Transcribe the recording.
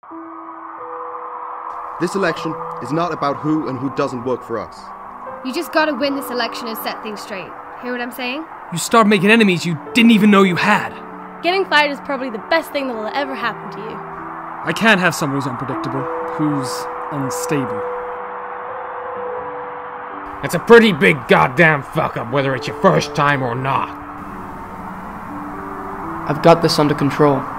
This election is not about who and who doesn't work for us. You just gotta win this election and set things straight. Hear what I'm saying? You start making enemies you didn't even know you had. Getting fired is probably the best thing that will ever happen to you. I can't have someone who's unpredictable, who's unstable. It's a pretty big goddamn fuck-up, whether it's your first time or not. I've got this under control.